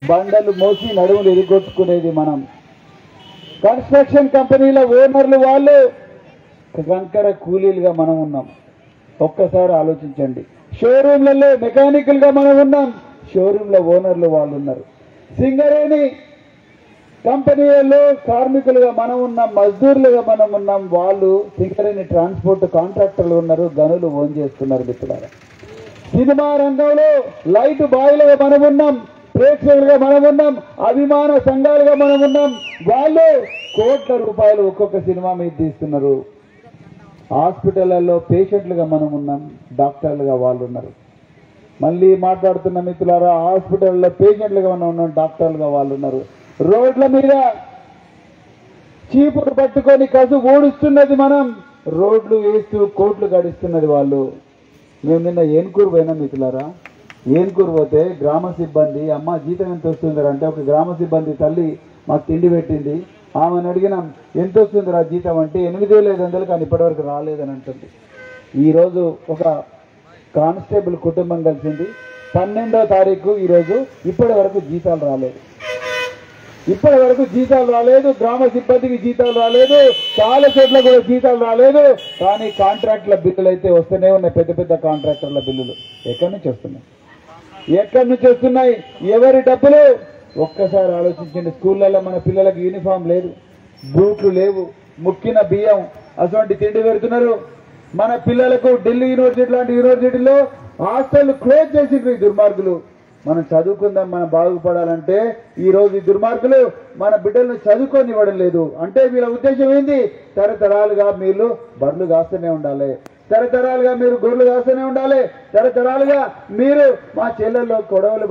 బండలు మోసి నడుములు ఎరిగొట్టుకునేది మనం. కన్స్ట్రక్షన్ కంపెనీల ఓనర్లు వాళ్ళు కంకర కూలీలుగా మనం ఉన్నాం. ఒక్కసారి ఆలోచించండి. షోరూమ్లలో మెకానికల్ గా మనం ఉన్నాం, షోరూంల ఓనర్లు వాళ్ళు ఉన్నారు. సింగరేణి కంపెనీలలో కార్మికులుగా మనం ఉన్నాం, మజ్దూర్లుగా మనం ఉన్నాం. వాళ్ళు సింగరేణి ట్రాన్స్పోర్ట్ కాంట్రాక్టర్లు ఉన్నారు, గనులు ఓన్ చేస్తున్నారు. మిత్రులారా, సినిమా రంగంలో లైట్ బాయ్లుగా మనం ఉన్నాం, ప్రేక్షకులుగా మనం ఉన్నాం, అభిమాన సంఘాలుగా మనం ఉన్నాం. వాళ్ళు కోట్ల రూపాయలు ఒక్కొక్క సినిమా మీద తీస్తున్నారు. హాస్పిటళ్లలో పేషెంట్లుగా మనం ఉన్నాం, డాక్టర్లుగా వాళ్ళు ఉన్నారు. మళ్ళీ మాట్లాడుతున్న మిత్రులారా, హాస్పిటల్లో పేషెంట్లుగా మనం ఉన్నాం, డాక్టర్లుగా వాళ్ళు ఉన్నారు. రోడ్ల మీద చీపురు పట్టుకొని కసు ఊడుస్తున్నది మనం, రోడ్లు వేస్తూ కోట్లు గడిస్తున్నది వాళ్ళు. మేము నిన్న ఏన్కూరు పోయినాం మిత్రులారా. ఏన్కూరు పోతే గ్రామ సిబ్బంది, అమ్మ జీతం ఎంత వస్తుందరా అంటే, ఒక గ్రామ సిబ్బంది తల్లి మాకు తిండి పెట్టింది. ఆమెను అడిగినాం, ఎంత వస్తుందిరా జీతం అంటే 8,500, కానీ ఇప్పటివరకు రాలేదని అంటుంది. ఈరోజు ఒక కానిస్టేబుల్ కుటుంబం కలిసింది, 12వ తారీఖు ఈరోజు, ఇప్పటి వరకు జీతాలు రాలేదు. ఇప్పటి వరకు జీతాలు రాలేదు, గ్రామ సిబ్బందికి జీతాలు రాలేదు, చాలా చోట్ల కూడా జీతాలు రాలేదు. కానీ కాంట్రాక్టుల బిల్లులు అయితే వస్తూనే ఉన్నాయి. పెద్ద పెద్ద కాంట్రాక్టర్ల బిల్లులు ఎక్కడి నుంచి వస్తున్నాయి? ఎక్కడి నుంచి వస్తున్నాయి? ఎవరి డబ్బులు? ఒక్కసారి ఆలోచించండి. స్కూళ్ళల్లో మన పిల్లలకు యూనిఫామ్ లేదు, బూట్లు లేవు, ముక్కిన బియ్యం అటువంటి తిండి పెడుతున్నారు. మన పిల్లలకు ఢిల్లీ యూనివర్సిటీ లాంటి యూనివర్సిటీలో హాస్టల్ క్లోజ్ చేసిండ్రు ఈ దుర్మార్గులు. మనం చదువుకుందాం, మనం బాగుపడాలంటే ఈ రోజు ఈ దుర్మార్గులు మన బిడ్డలను చదువుకోనివ్వడం లేదు. అంటే వీళ్ళ ఉద్దేశం ఏంది? తరతరాలుగా మీరు బర్రెలు కాస్తూనే ఉండాలి, తరతరాలుగా మీరు గొర్రెలు కాస్తూనే ఉండాలి, తరతరాలుగా మీరు మా చెల్లెల్లో గొడవలు.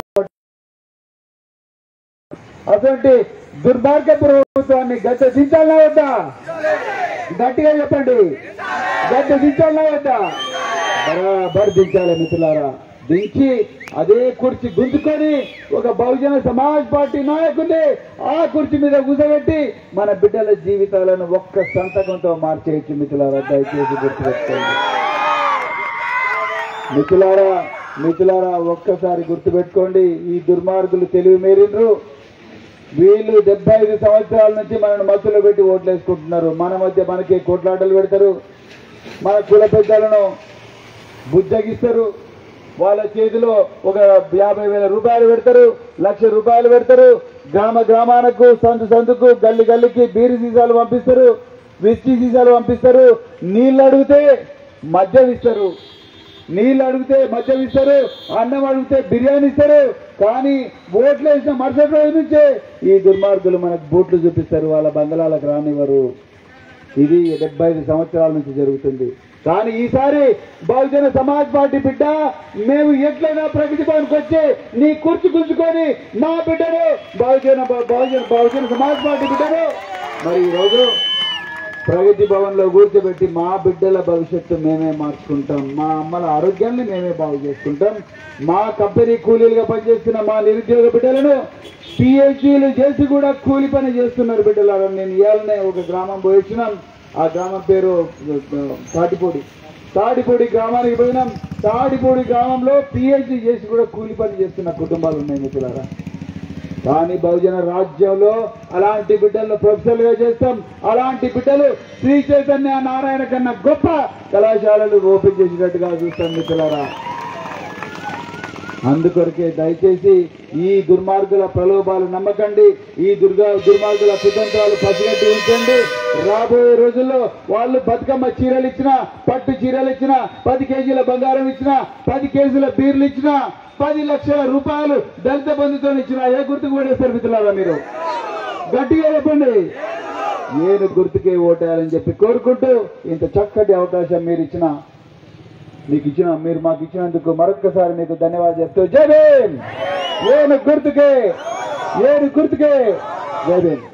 అటువంటి దుర్మార్గ ప్రభుత్వాన్ని గద్దె దించాలన్నా వద్దా? గట్టిగా చెప్పండి, గద్దె దించాలన్నా వద్దా? బరాబర్ దించాలి మిత్రులారా. దించి అదే కుర్చీ గుంజుకొని ఒక బహుజన సమాజ్ పార్టీ నాయకుడిని ఆ కుర్చీ మీద కూర్చోబెట్టి మన బిడ్డల జీవితాలను ఒక్క సంతకంతో మార్చేయచ్చు. మిత్రులారా, దయచేసి గుర్తుపెట్టుకోండి. మిత్రులారా ఒక్కసారి గుర్తుపెట్టుకోండి. ఈ దుర్మార్గులు తెలివి మేరిండ్రు. వీళ్ళు 75 సంవత్సరాల నుంచి మనల్ని మత్తులో పెట్టి ఓట్లు వేసుకుంటున్నారు. మన మధ్య మనకి కొట్లాటలు పెడతారు, మన కుల పెద్దలను బుజ్జగిస్తారు. వాళ్ళ చేతిలో ఒక 50,000 రూపాయలు పెడతారు, 1,00,000 రూపాయలు పెడతారు. గ్రామాలకు, సందుకు, గల్లికి బీరు సీసాలు పంపిస్తారు, విస్కీ సీసాలు పంపిస్తారు. నీళ్ళు అడిగితే మద్యం ఇస్తారు, అన్నం అడిగితే బిర్యానీ ఇస్తారు. కానీ ఓట్లు వేసిన మరుసటి రోజు నుంచే ఈ దుర్మార్గులు మనకు బూట్లు చూపిస్తారు, వాళ్ళ బంగళాలకు రానివ్వరు. ఇది 75 సంవత్సరాల నుంచి జరుగుతుంది. కానీ ఈసారి బహుజన సమాజ్ పార్టీ బిడ్డ, మేము ఎట్లయినా ప్రగతి భవన్కి వచ్చి నీ కుర్చీ గుంజుకొని మా బిడ్డను బహుజన సమాజ్ పార్టీ బిడ్డను మరి ఈరోజు ప్రగతి భవన్ లో కూర్చోబెట్టి మా బిడ్డల భవిష్యత్తు మేమే మార్చుకుంటాం, మా అమ్మల ఆరోగ్యాన్ని మేమే బాగు చేసుకుంటాం. మా కంపెనీ కూలీలుగా పనిచేస్తున్న మా నిరుద్యోగ బిడ్డలను పిహెచ్డీలు చేసి కూడా కూలి పని చేస్తున్నారు బిడ్డలారా. నేను ఇవాళనే ఒక గ్రామం పోయించినాం. ఆ గ్రామం పేరు తాడిపూడి గ్రామానికి పోయినాం. తాడిపూడి గ్రామంలో పిహెచ్డీ చేసి కూడా కూలి పని చేస్తున్న కుటుంబాలు ఉన్నాయి మిత్రులారా. కానీ బహుజన రాజ్యంలో అలాంటి బిడ్డలను ప్రొఫెసర్లుగా చేస్తాం. అలాంటి బిడ్డలు శ్రీ చైతన్య నారాయణ కన్నా గొప్ప కళాశాలలు ఓపెన్ చేసినట్టుగా చూస్తాం మిత్రులారా. అందుకొరకే దయచేసి ఈ దుర్మార్గుల ప్రలోభాలు నమ్మకండి, ఈ దుర్మార్గుల కుతంత్రాలు పసిగట్టి ఉంచండి. రాబోయే రోజుల్లో వాళ్ళు బతుకమ్మ చీరలు ఇచ్చినా, పట్టు చీరలు ఇచ్చినా, 10 కేజీల బంగారం ఇచ్చినా, 10 కేజీల బీర్లు ఇచ్చినా, 10 లక్షల రూపాయలు దళిత బంధుతో ఇచ్చినా ఏ గుర్తుకు ఓటేస్తారు మిత్రులారా? మీరు గట్టిగా చెప్పండి. నేను గుర్తుకే ఓటేయాలని చెప్పి కోరుకుంటూ ఇంత చక్కటి అవకాశం మీరు మాకు ఇచ్చినందుకు మరొక్కసారి మీకు ధన్యవాదాలు చెప్తూ జై భీమ్. ఏను గుర్తుకే జై భీమ్.